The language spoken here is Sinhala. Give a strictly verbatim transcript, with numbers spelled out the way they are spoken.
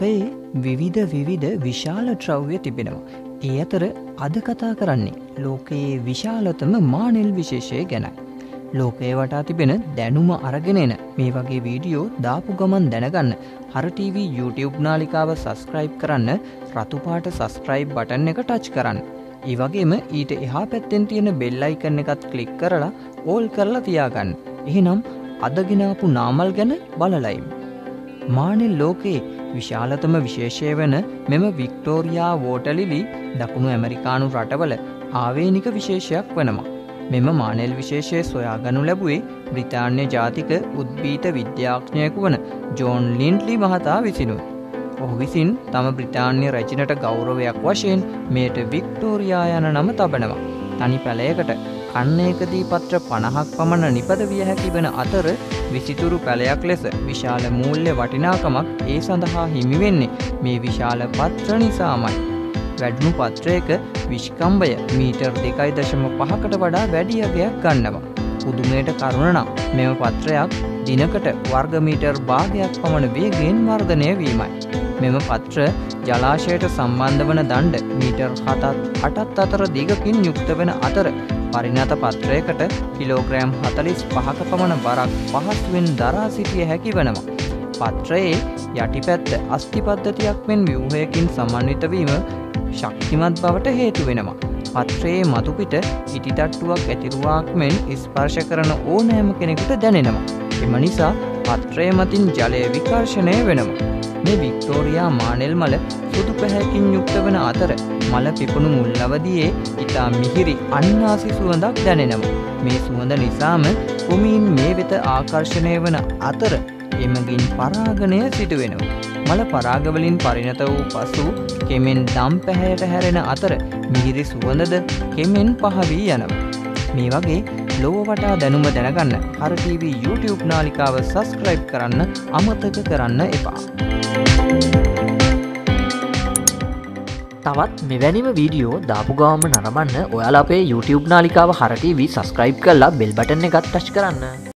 ලෝකයේ විවිධ විවිධ විශාල ද්‍රව්‍ය තිබෙනවා. ඒ අතර අද කතා කරන්නේ ලෝකයේ විශාලතම මානෙල් විශේෂය ගැනයි. ලෝකයේ වටා තිබෙන දැනුම අරගෙන එන මේ වගේ වීඩියෝ දාපු ගමන් දැනගන්න හර ටීවී YouTube නාලිකාව සබස්ක්‍රයිබ් කරන්න, රතු පාට සබස්ක්‍රයිබ් බටන් එක ටච් කරන්න. ඒ වගේම ඊට එහා පැත්තෙන් තියෙන බෙල් අයිකන් එකත් ක්ලික් කරලා ඕල් කරලා තියාගන්න. එහෙනම් අදගෙන ආපු නාමල් ගැන බලලා ඉමු. මානෙල් ලෝකයේ විශාලතම විශේෂය වෙන මෙම වික්ටෝරියා වෝටර්ලිලි දකුණු ඇමරිකානු රටවල ආවේනික විශේෂයක් වෙනවා. මෙම මානෙල් විශේෂය සොයාගනු ලැබුවේ බ්‍රිතාන්‍ය ජාතික උද්භීත විද්‍යාඥයෙකු වන ජෝන් ලින්ඩ්ලි මහතා විසිනුයි. ඔහු විසින් තම බ්‍රිතාන්‍ය රැජිනට ගෞරවයක් වශයෙන් මෙයට වික්ටෝරියා යන නම තබනවා. තනි පැලයකට කන්නයකදී පත්‍ර පනහක් පමණ නිපදවිය හැකි වන අතර විසිතුරු පැලයක් ලෙස විශාල මූල්‍ය වටිනාකමක් ඒ සඳහා හිමි වෙන්නේ මේ විශාල පත්‍ර නිසාමයි. වැඩුණු පත්‍රයක විශ්කම්භය මීටර් දෙකයි දශම පහකට වඩා වැඩි අගයක් ගන්නවා. පුදුමයට කරුණ නම් මෙම පත්‍රයක් දිනකට වර්ග මීටර් භාගයක් පමණ වේගයෙන් වර්ධනය වීමයි. මෙම පත්‍ර ජලාශයට සම්බන්ධ වන දණ්ඩ මීටර් හතත් අටත් අතර දිගකින් යුක්ත වෙන අතර පරිණත පත්‍රයකට කිලෝග්‍රෑම් හතළිස් පහක පමණ බරක් පහසුවෙන් දරා සිටිය හැකි වනවා. පත්‍රයේ යටිපැත්ත අස්ථි පද්ධතියක් මෙන් ව්‍යුහයකින් සමන්විත වීම ශක්තිමත් බවට හේතු වෙනවා. පත්‍රයේ මතුපිට ඉටිතට්ටුවක් ඇතිරුවාක් මෙන් ස්පර්ශ කරන ඕනෑම කෙනෙකුට දැනෙනවා. එම නිසා පත්‍රය මතින් ජලය විකර්ශනය වෙනවා. මේ වික්ටෝරියා මානෙල් මල සුදු පැහැකින් යුක්ත වන අතර මල පිපුණු මුල් අවදියේ ඉතා මිහිරි අන්නාසි සුවඳක් දැනෙනවා. මේ සුවඳ නිසාම කුමීන් මේ වෙත ආකර්ෂණය වන අතර එමගින් පරාගණය සිදු වෙනවා. මල පරාගවලින් පරිණත වූ පසු කෙමෙන් දම් පැහැයට හැරෙන අතර මිහිරි සුවඳද කෙමෙන් පහවී යනවා. මේ වගේ ලොව වටා දැනුම දැනගන්න හර ටීවී YouTube නාලිකාව සබස්ක්‍රයිබ් කරන්න අමතක කරන්න එපා. තවත් මෙවැනිම වීඩියෝ දාපු ගාම නරඹන්න ඔයාලා අපේ YouTube නාලිකාව හර ටීවී සබස්ක්‍රයිබ් කරලා බෙල් බටන් එකත් ටච් කරන්න.